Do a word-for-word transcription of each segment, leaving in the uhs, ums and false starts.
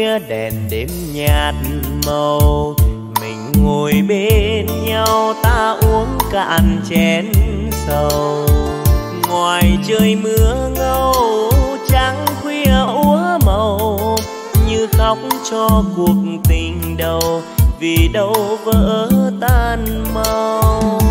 khuya đèn đêm nhạt màu, mình ngồi bên nhau ta uống cạn chén sầu. Ngoài trời mưa ngâu trắng khuya úa màu, như khóc cho cuộc tình đầu vì đâu vỡ tan mau.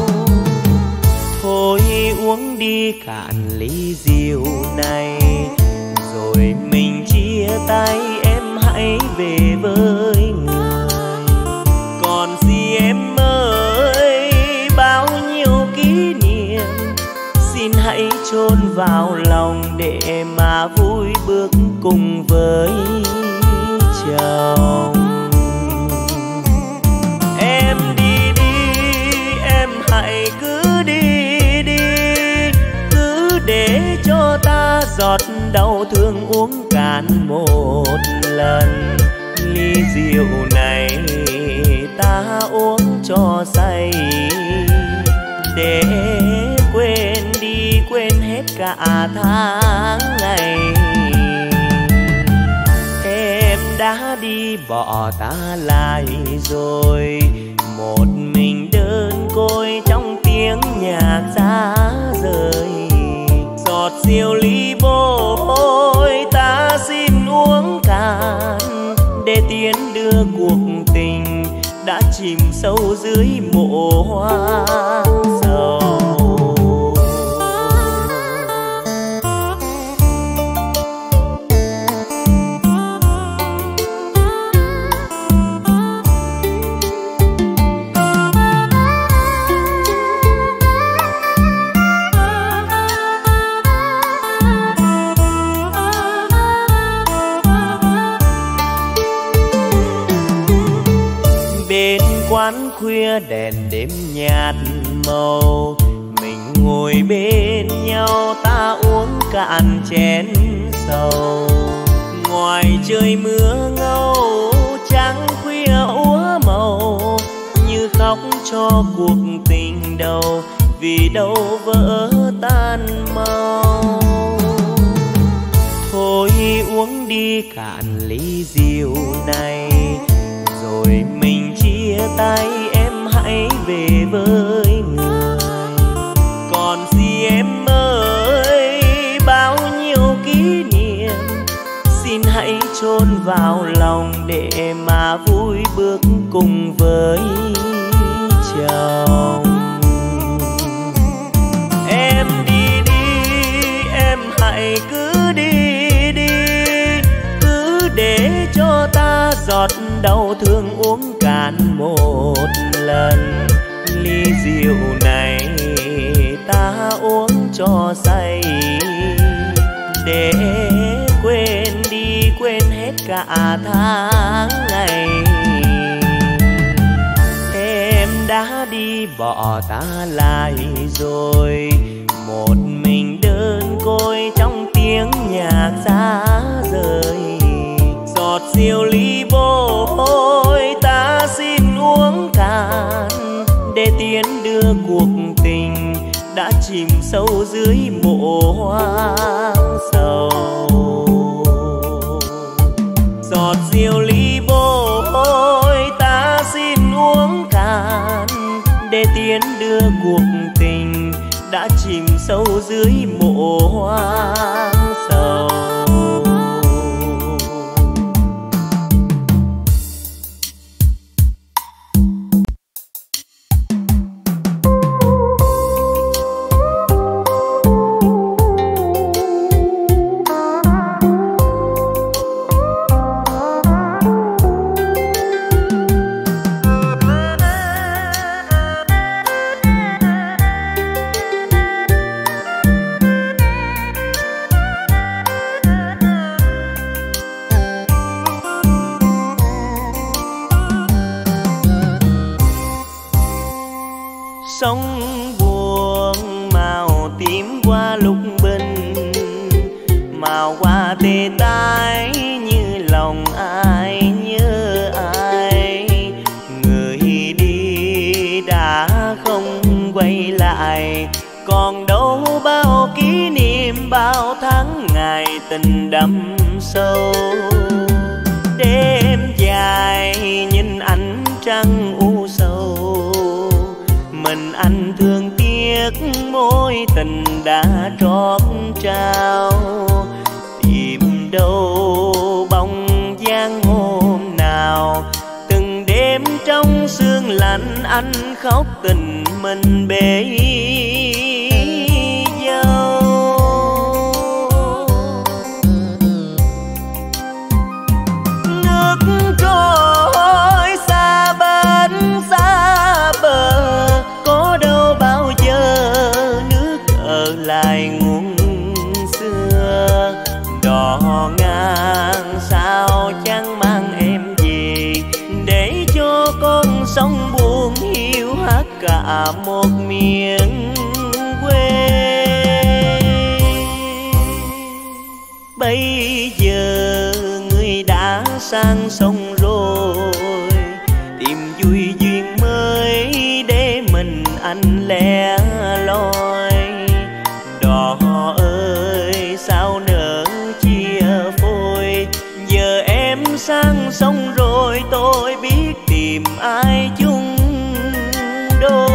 Thôi uống đi cạn ly rượu này, rồi mình chia tay em hãy về với người. Còn gì em ơi, bao nhiêu kỷ niệm xin hãy chôn vào lòng để mà vui bước cùng với chồng. Em đi đi, em hãy cứ đi đi, cứ để cho ta giọt đau thương uống cạn một lần. Ly rượu này ta uống cho say, để quên đi quên hết cả tháng ngày. Em đã đi bỏ ta lại rồi, một mình đơn côi trong tiếng nhạc xa rời. Giọt rượu ly bôi ta xin uống cạn, để tiến đưa cuộc tình đã chìm sâu dưới mộ hoa sầu. Quán khuya đèn đêm nhạt màu, mình ngồi bên nhau ta uống cạn chén sầu. Ngoài trời mưa ngâu trắng khuya úa màu, như khóc cho cuộc tình đầu vì đâu vỡ tan mau. Thôi uống đi cạn ly rượu này, rồi mình chia tay em hãy về với người. Còn gì em ơi, bao nhiêu kỷ niệm xin hãy chôn vào lòng để mà vui bước cùng với chồng. Em đi đi, em hãy cứ đi đi, cứ để cho ta giọt đau thương uống cạn một lần. Ly rượu này ta uống cho say, để quên đi quên hết cả tháng ngày. Em đã đi bỏ ta lại rồi, một mình đơn côi trong tiếng nhạc xa rời. Giọt rượu ly bôi ta xin uống cạn, để tiến đưa cuộc tình đã chìm sâu dưới mộ hoang sầu. Giọt rượu ly bôi ta xin uống cạn, để tiến đưa cuộc tình đã chìm sâu dưới mộ hoang sầu. Sóng buồn màu tím qua lúc bình, màu hoa tê tái như lòng ai nhớ ai. Người đi đã không quay lại, còn đâu bao kỷ niệm bao tháng ngày tình đậm sâu. trăng u sầu. Mình anh thương tiếc mối tình đã trót trao, tìm đâu bóng dáng hôm nào. Từng đêm trong sương lạnh anh khóc tình mình bể dâu. Nước trôi xa bên xa bờ, có đâu bao giờ nước ở lại nguồn xưa. Đò ngang sao chẳng mang em về, để cho con sông buồn hiu hắt cả một miền quê. Bây giờ người đã sang sông rồi, tìm vui duyên mới để mình anh lẻ loi. Đò ơi sao nỡ chia phôi, giờ em sang sông rồi tôi biết tìm ai chung đôi.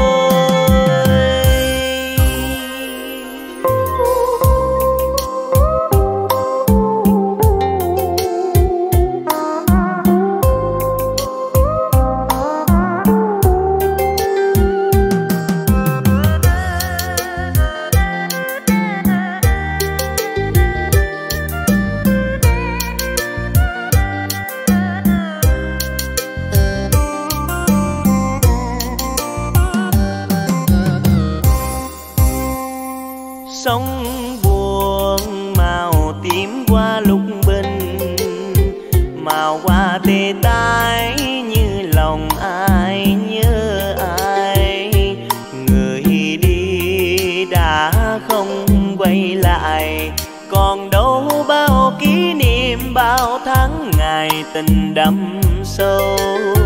Sông buồn màu tím qua lúc bình, màu hoa tê tái như lòng ai nhớ ai. Người đi đã không quay lại, còn đâu bao kỷ niệm bao tháng ngày tình đậm sâu.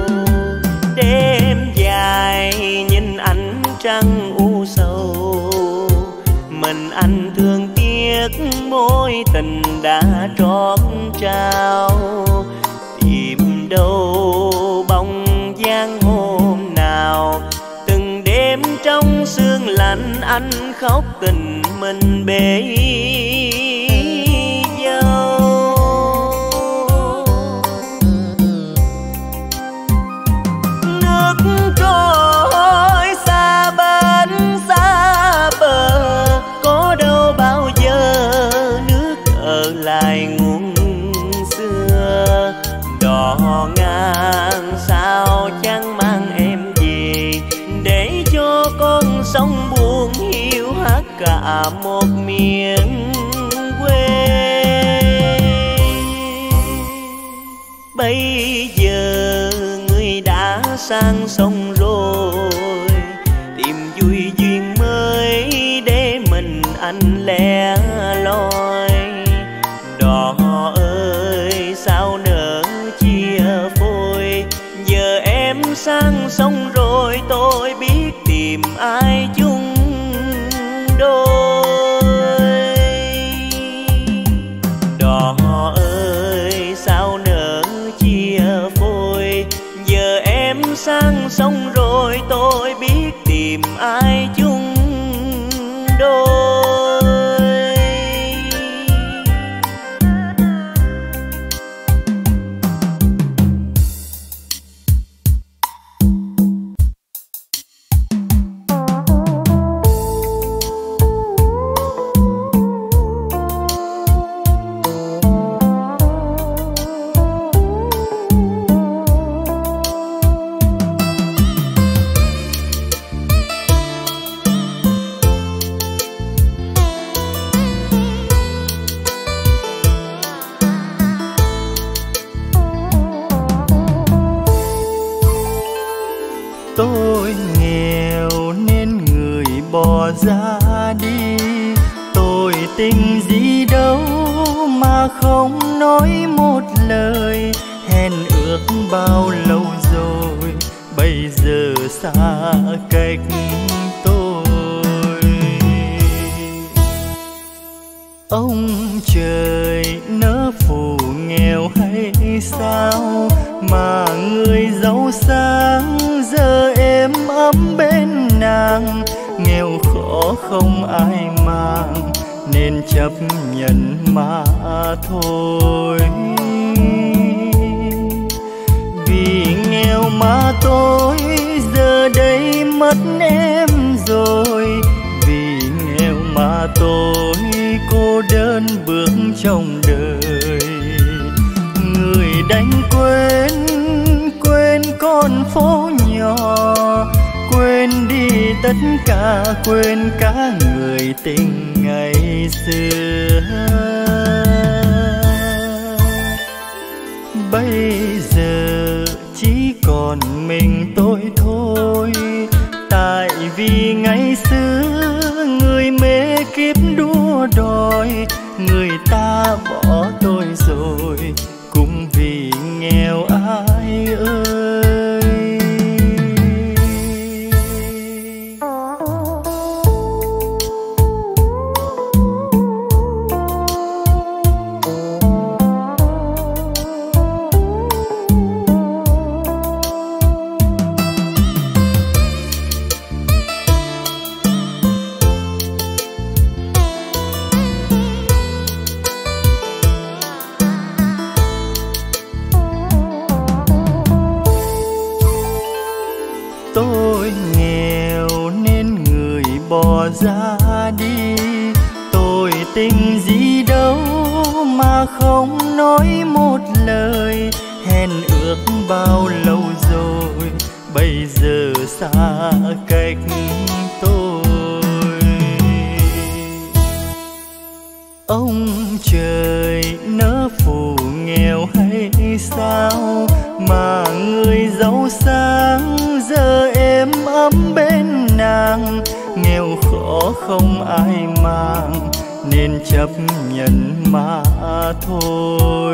Đêm dài nhìn ánh trăng u sầu, mình anh thương tiếc mối tình đã trót trao. Tìm đâu bóng dáng hôm nào, từng đêm trong sương lạnh anh khóc tình mình bể dâu. Nước trôi xa bên xa bờ, có đâu bao giờ nước ở lại nguồn xưa. Đò ngang sao chẳng mang em về, để cho con sông buồn hiu hắt cả một miền quê. Bây giờ người đã sang sông rồi, tìm vui duyên mới để mình anh lẻ loi. Đò ơi sao nỡ chia phôi, giờ em sang sông rồi tôi biết tìm ai chung đôi. Đò ơi sao nỡ chia phôi, giờ em sang sông rồi tôi biết tìm ai chung đôi. Tôi nghèo nên người bỏ ra đi, tôi tình gì đâu mà không nói một lời. Hẹn ước bao lâu rồi, bây giờ xa cách tôi. Ông trời nỡ phụ nghèo hay sao mà người giàu sang không ai mang nên chấp nhận mà thôi. Vì nghèo mà tôi giờ đây mất em rồi, vì nghèo mà tôi cô đơn bước trong đời. Người đánh quên, quên con phố nhỏ, quên đi tất cả, quên cả người tình ngày xưa. Bây giờ chỉ còn mình tôi thôi, tại vì ngày xưa người mê kiếp đua đòi, người ta bỏ tôi rồi cũng vì nghèo ai ơi. Tôi nghèo nên người bỏ ra đi, tôi tình gì đâu mà không nói một lời. Hẹn ước bao lâu rồi, bây giờ xa cách tôi. Ông trời nỡ phụ nghèo hay sao mà người giàu sang giờ êm ấm bên nàng. Nghèo khó không ai mang nên chấp nhận mà thôi.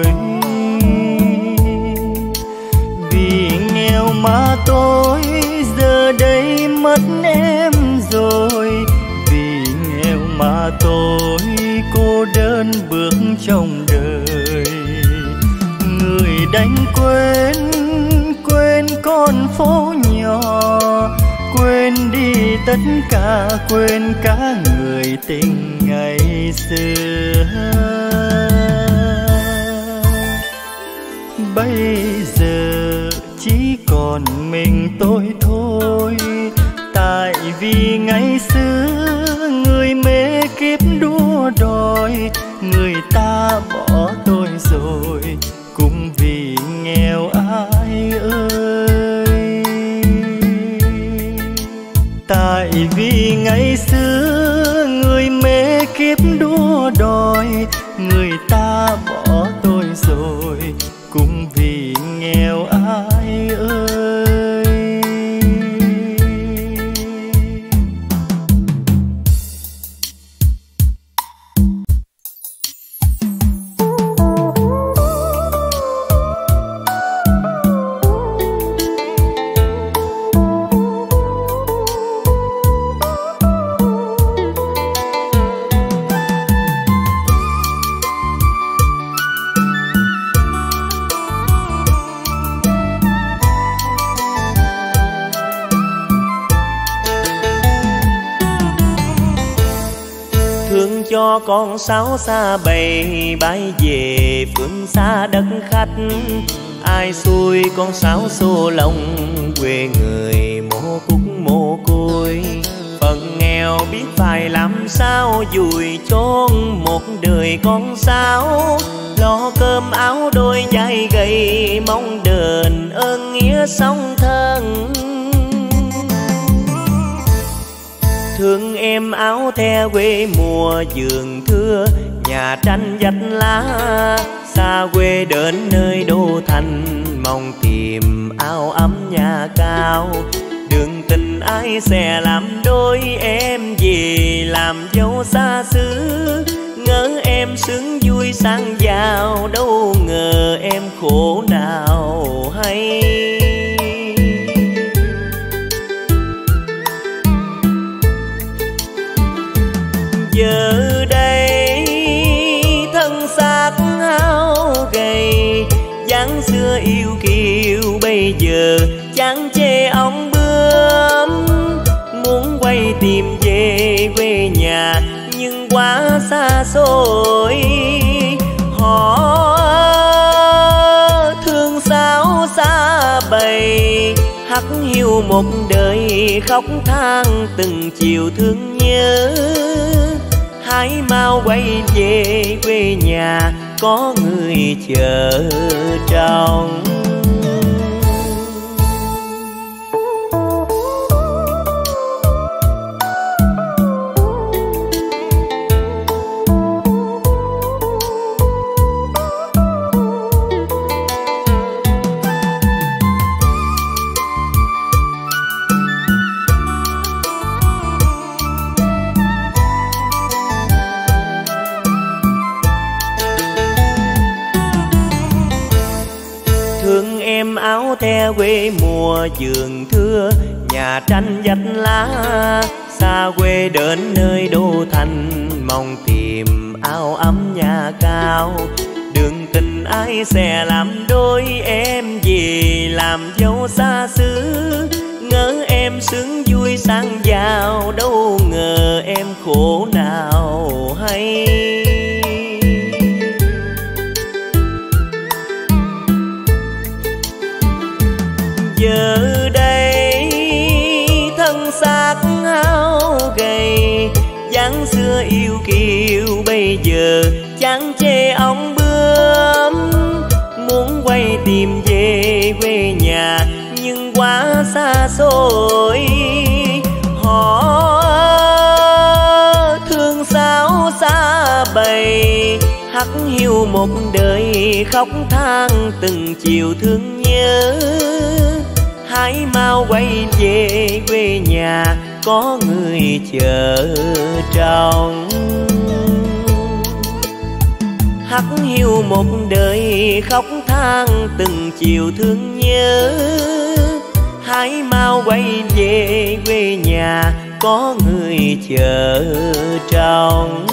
Vì nghèo mà tôi giờ đây mất em rồi, vì nghèo mà tôi cô đơn bước trong đời. Người đánh quên, quên con phố nhỏ, quên đi tất cả, quên cả người tình ngày xưa. Bây giờ chỉ còn mình tôi thôi, tại vì ngày xưa người mê kiếp đua đòi, người ta bỏ tôi rồi cũng vì nghèo ai ơi. Tại vì ngày xưa người mê kiếp đua đòi, người ta bỏ tôi rồi cũng vì nghèo ai ơi. Cho con sáo xa bầy bay về phương xa đất khách, ai xuôi con sáo xô lòng quê người mồ cúc mồ côi. Phận nghèo biết phải làm sao vùi chôn một đời con sáo, lo cơm áo đôi vai gầy mong đền ơn nghĩa song thân. Thương em áo the quê mùa vườn thưa, nhà tranh vách lá xa quê đến nơi đô thành, mong tìm áo ấm nhà cao. Đường tình ai sẽ làm đôi em về làm dâu xa xứ, ngỡ em sướng vui sang giàu đâu ngờ em khổ nào hay. Giờ đây thân xác hao gầy, dáng xưa yêu kiều bây giờ chán chê ong bướm. Muốn quay tìm về quê quê nhà nhưng quá xa xôi. Họ thương sao xa bầy, hắt hiu một đời khóc than từng chiều thương nhớ. Hãy mau quay về quê nhà có người chờ trông. Áo the quê mùa vườn thưa, nhà tranh vách lá, xa quê đến nơi đô thành, mong tìm áo ấm nhà cao. Đường tình ai sẽ làm đôi em vì làm dâu xa xứ, ngỡ em sướng vui sang giàu, đâu ngờ em khổ nào hay. Giờ đây thân xác hao gầy, dáng xưa yêu kiều bây giờ chẳng chê ong bướm. Muốn quay tìm về quê nhà nhưng quá xa xôi. Họ thương sao xa bầy, hắt hiu một đời khóc than từng chiều thương nhớ. Hãy mau quay về quê nhà có người chờ trông. Hắt hiu một đời khóc than từng chiều thương nhớ. Hãy mau quay về quê nhà có người chờ trông.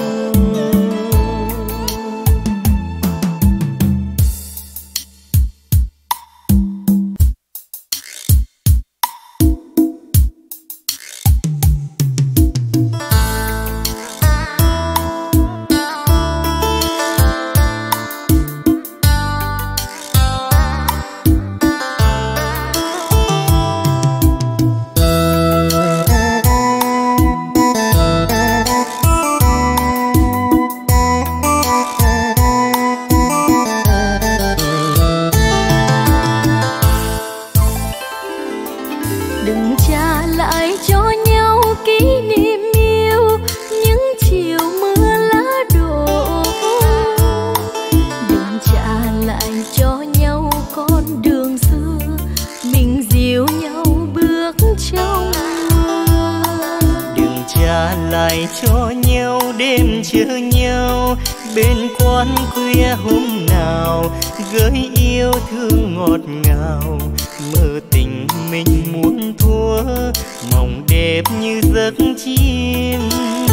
Cho nhau đêm chờ nhau bên quán khuya hôm nào, gửi yêu thương ngọt ngào. Mơ tình mình muốn thua, mộng đẹp như giấc chim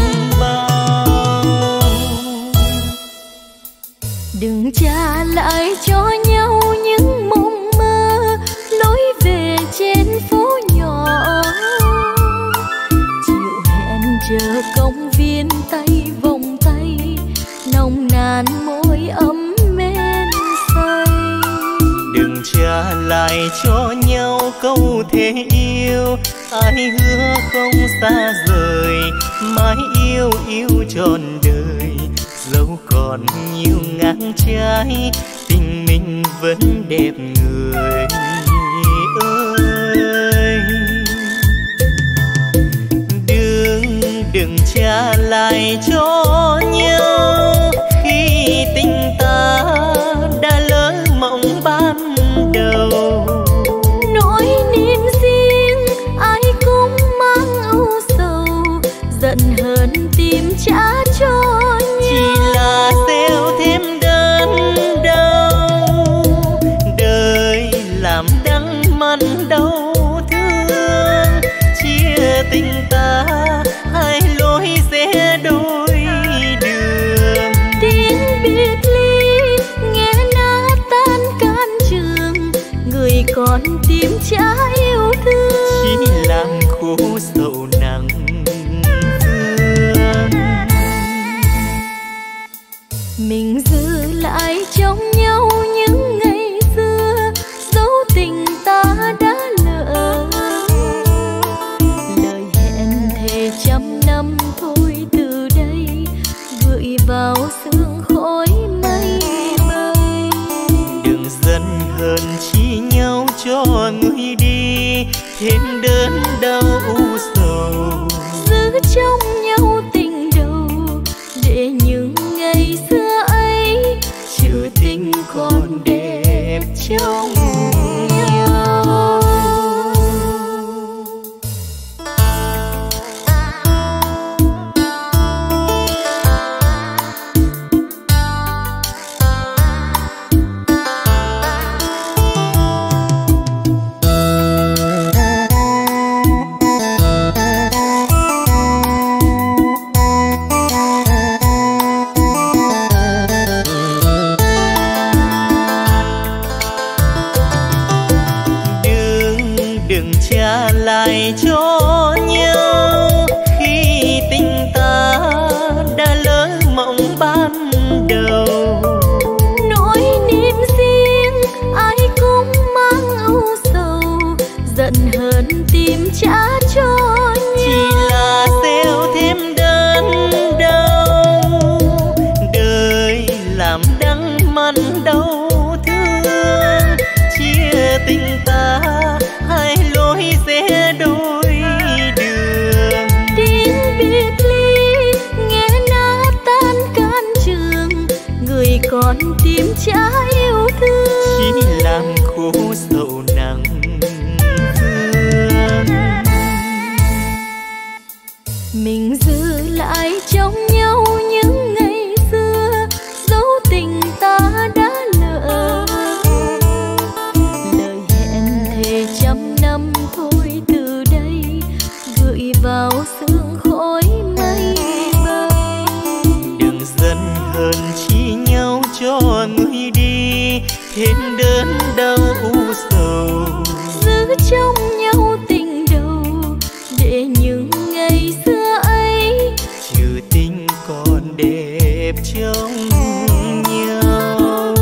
bao. Đừng trả lại cho nhau những mộng mơ, lối về trên phố nhỏ. Chờ công viên tay vòng tay, nồng nàn môi ấm men say. Đừng trả lại cho nhau câu thề yêu, ai hứa không xa rời, mãi yêu yêu trọn đời. Dẫu còn nhiều ngang trái, tình mình vẫn đẹp người ơi. Đừng trả lại cho nhau khi tình ta đã lỡ mộng ban đầu. Nỗi niềm riêng ai cũng mang âu sầu, giận hờn tìm trả cho nhau. Chỉ là gieo thêm đớn đau, đời làm đắng mặn đau thương. Chia tình ta hai lối sẽ đôi đường. Tiếng biệt ly nghe nát tan can trường, người còn tìm trả yêu thương. Chỉ làm khổ sầu nặng thương. cho nhau khi tình ta đã lỡ mộng ban đầu. Nỗi niềm riêng ai cũng mang ưu sầu, giận hờn tìm trả cho nhau. Chỉ là gieo thêm đớn đau, đời làm đắng mặn đau thương. Chia tình ta hai lối rẽ đôi đường. Tiếng biệt ly nghe nát tan can trường, người còn tìm trả yêu thương. Chỉ làm khổ sầu nặng thương. Mình giữ lại trong nhau những ngày xưa, dấu tình ta đã lỡ. Lời hẹn thề trăm năm thôi từ đây, gửi vào sương khói mây bay. Đừng giận hờn chi nhau cho người đi, thêm đớn đau u sầu. Giữ trong nhau tình đầu, để những ngày xưa ấy trừ tình còn đẹp trong nhau.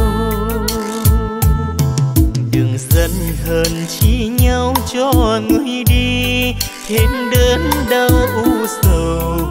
Đừng giận hờn chi nhau cho người đi, thêm đớn đau u sầu.